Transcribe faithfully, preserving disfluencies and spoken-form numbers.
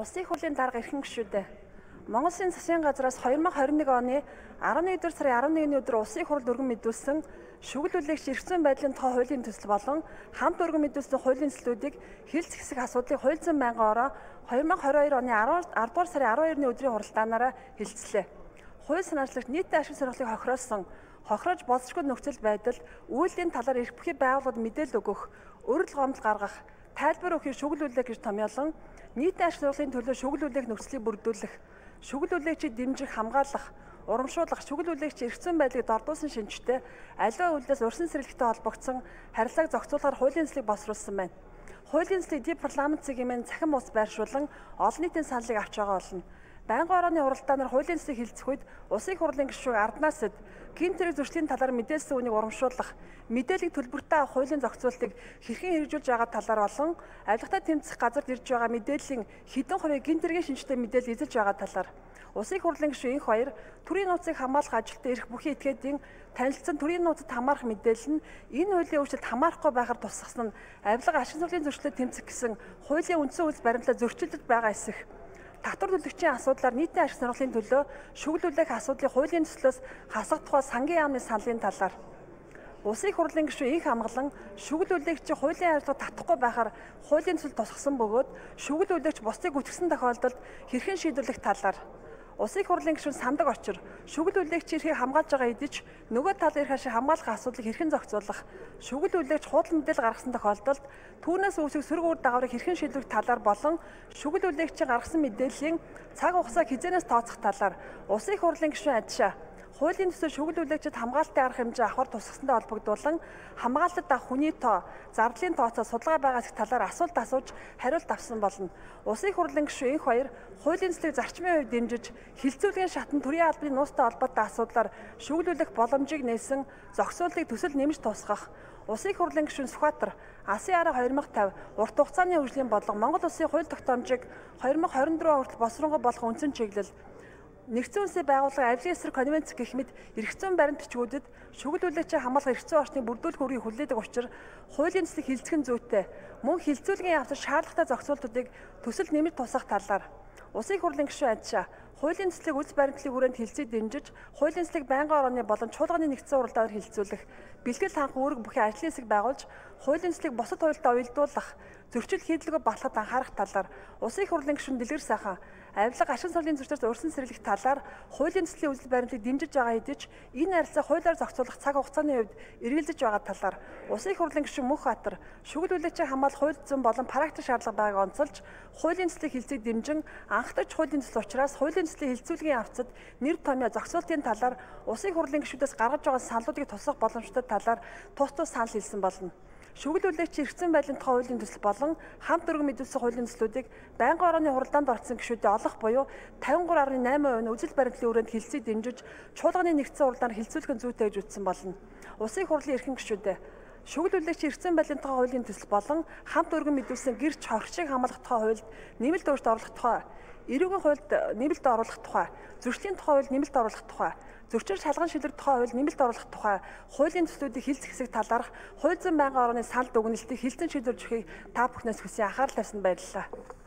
Улсын хурлын дарга эрхэм гишүүдээ. Монгол Улсын засгийн газраас two thousand twenty-one оны eleven-р сарын eleven-ний өдөр Улсын хурл өргөн мэдүүлсэн шүгэл үлээгч эрхцэн байдлын тухай хуулийн төсөл болон хамт өргөн мэдүүлсэн хуулийн төслүүдийг хэлц хэсэг асуудлыг хууль зүйн байнгын ороо two thousand twenty-two оны ten-р сарын twelve-ны өдрийн хуралдаанаараа хэлцлээ. Хууль санаачлагч нийтийн ашиг сонирхлыг хохиросон, хохироож болцшгүй нөхцөл байдал, үйлдлийн талаар эрх бүхий байгууллагад мэдээлэл өгөх, өргөл гомдол гаргах, тайлбар өгөхийг шүгэл үлээх гэж томьёолон нийтийн ашиг сонирхлын төлөө шүгэл үлээх нөхцөлийг бүрдүүлэх, шүгэл үлээгчийг дэмжих, хамгаалах, урамшуулах, шүгэл үлээгчийн эрхцэн байдлыг дордуулсан шинжтэй аливаа үйлдэлээс урьдчилан сэргэлттэй холбогдсон харилцааг зохицуулахар хуулийн төслийг боловсруулсан байна. Хуулийн төслийг дэд парламент цэгийн цахим ус байршуулан олон нийтийн саналыг авч байгаа болно. Байнгын орооны хуралдаанаар хуулийн төслийг хэлцэх үед улсын хурлын гишүүг арднаас гэмт хэрэг зөрчлийн талаар мэдээлсэн үнийг урамшуулах, мэдээллийг төлбөртэй авах хуулийн зохицуултыг хэрхэн хэрэгжүүлж байгаа талаар болон авилгатай тэмцэх газарт ирж байгаа мэдээллийн хэдэн хувийг гэмт хэргийн шинжтэй мэдээлэл эзэлж байгаа талаар улсын хурлын гишүүн энх баяр төрийн нууцыг хамгаалах ажилтны эрх бүхий этгээдийн танилцсан төрийн нууцад хамаарах мэдээлэл нь энэ хуулийн өөрчлөлт хамаарахгүй байхаар тусгасан нь авилга ашиг сонирхлын зөрчлөлд тэмцэх гэсэн хуулийн үндсэн үйлс баримтлал зөрчилдөж байгаа эсэх. Татвар төлөгчийн асуудлаар нийтийн ашиг сонирхлын төлөө шүгэл үлээх асуудлыг хуулийн төслөөс хасах тухай сангийн яамны саналын талаар улсын хурлын гишүүн энх хамглан шүгэл үлээгчийн хуулийн харилцаа татахгүй байхаар хуулийн төсөл тусгасан бөгөөд шүгэл үлээгч бусдыг үтгсэн тохиолдолд хэрхэн шийдвэрлэх талаар улсын хурлын гишүүн сандаг очир шүгэл үлээгчийн эрхийг хамгаалж байгаа хэдий ч нөгөө талын эрх ашиг хамгаалах асуудлыг хэрхэн зохицуулах, шүгэл үлээгч худал мэдээлэл гаргасан тохиолдолд түүнээс үүсэх сөрөг үр дагаврыг хэрхэн шийдвэрлэх талаар болон шүгэл үлээгчийн гаргасан мэдээллийн цаг хугацааг хязгаарнаас тооцох талаар улсын хурлын гишүүн адшаа хуулийн төсөл шүгэл үлээгчид хамгаалтын арга хэмжээ авахар тусгасантай холбогдуулан хамгаалтад авах хүний тоо, зардлын тооцоо судалгаа байгаа зэрэг талаар асуулт асууж хариулт авсан болно. Улсын хурлын гишүүн энх баяр хуулийн төслийг зарчмын хувьд дэмжиж, хилцүүлгийн шатнд төрийн албаны нуустай холбоотой асуудлаар шүгэл үлээх боломжийг нээсэн зохицуултыг төсөл нэмж тусгах. Улсын хурлын гишүүн Сүхбаатар Асын арга two thousand fifty урт хугацааны хөгжлийн бодлого Монгол Улсын хууль тогтоомжийг twenty twenty-four хүртэл босронгуй болгох үндсэн чиглэл Нэгдсэн улсын байгууллагын авилгын эсрэг конвенц гэх мэт эрхцэн баримт бичгүүдэд шүгэл үлээгчийн хамгаалах эрхцэн орчныг бүрдүүлэх үргийг хүлээдэг учраас хуулийн төслийг хилцэх нь зүйтэй. Мөн хилцүүлгийн явц шаардлагатай зохицуултуудыг төсөл нэмж тусах талаар улсын хурлын гишүүн адшаа хуулийн төслийг үс баримтлалын хүрээнд хилцээд дэмжиж, хуулийн төслийг байнгын орооны болон чуулганы нэгдсэн уралдаанаар хилцүүлэх, бэлтгэл ханх үүрэг бүхий ажлын хэсэг байгуулж, хуулийн төслийг бусад хуультай уялдуулах, зөрчил хийдлэгөө батлахад анхаарах талаар улсын хурлын гишүүн Дэлгэр сайхан авилга ашиг сонирхлын зөрчилөөс урьдчилан сэргийлэх талаар хуулийн төслийн үзэл баримтлалыг дэмжиж байгаа хэдий ч энэ харилцаа хуулиар зохицуулах цаг хугацааны хувьд эргэлзэж байгаа талаар улсын хурлын гишүүн Мөнхбаатар шүгэл үлээгчийн хамгаалах хууль зүйн болон практик шаардлага байгааг онцолж хуулийн төслийг хилцэх дэмжин анхдагч хуулийн төсөл учраас хуулийн төслийн хилцүүлгийн явцад нэр томьёо зохицуултын талаар улсын хурлын гишүүдээс гаргаж байгаа саналуудыг тусгах боломжтой талаар тус тус санал хэлсэн болно. Шүгэл үлээгчийн эрхцэн байдлын тухай хуулийн төсөл болон хамт өргөн мэдүүлсэн хуулийн төслүүдийг байнгын орооны хуралдаанд орсон гишүүдэд олох буюу fifty-three point eight percent нь үзэл баримтлалын хүрээнд хилцээд дэмжиж чуулганы нэгдсэн уралдаанаар хилцүүлэх нь зүйтэй гэж үзсэн болно. Улсын хурлын эрхэм гишүүдээ шүгэл үлээгчийн эрхцэн байдлын тухай хуулийн төсөл болон хамт өргөн мэдүүлсэн гэрч хоригчийг хамгаалах тухай хуульд нэмэлт өөрчлөлт оруулах тухай, эрүүгийн хуульд нэмэлт оруулах тухай, зөрчлийн тухай хуульд нэмэлт оруулах тухай, зөрчил шалган шилжүүлэх тухай хуульд нэмэлт оруулах тухай хуулийн төслүүдийг хэлцэх хэсэг талаарх хууль зүйн байнгын орооны санал дүгнэлтийг хэлцэн шийдвэрлэж өгөхийг та бүхнээс хүсье анхаарал тавьсанд баярлалаа.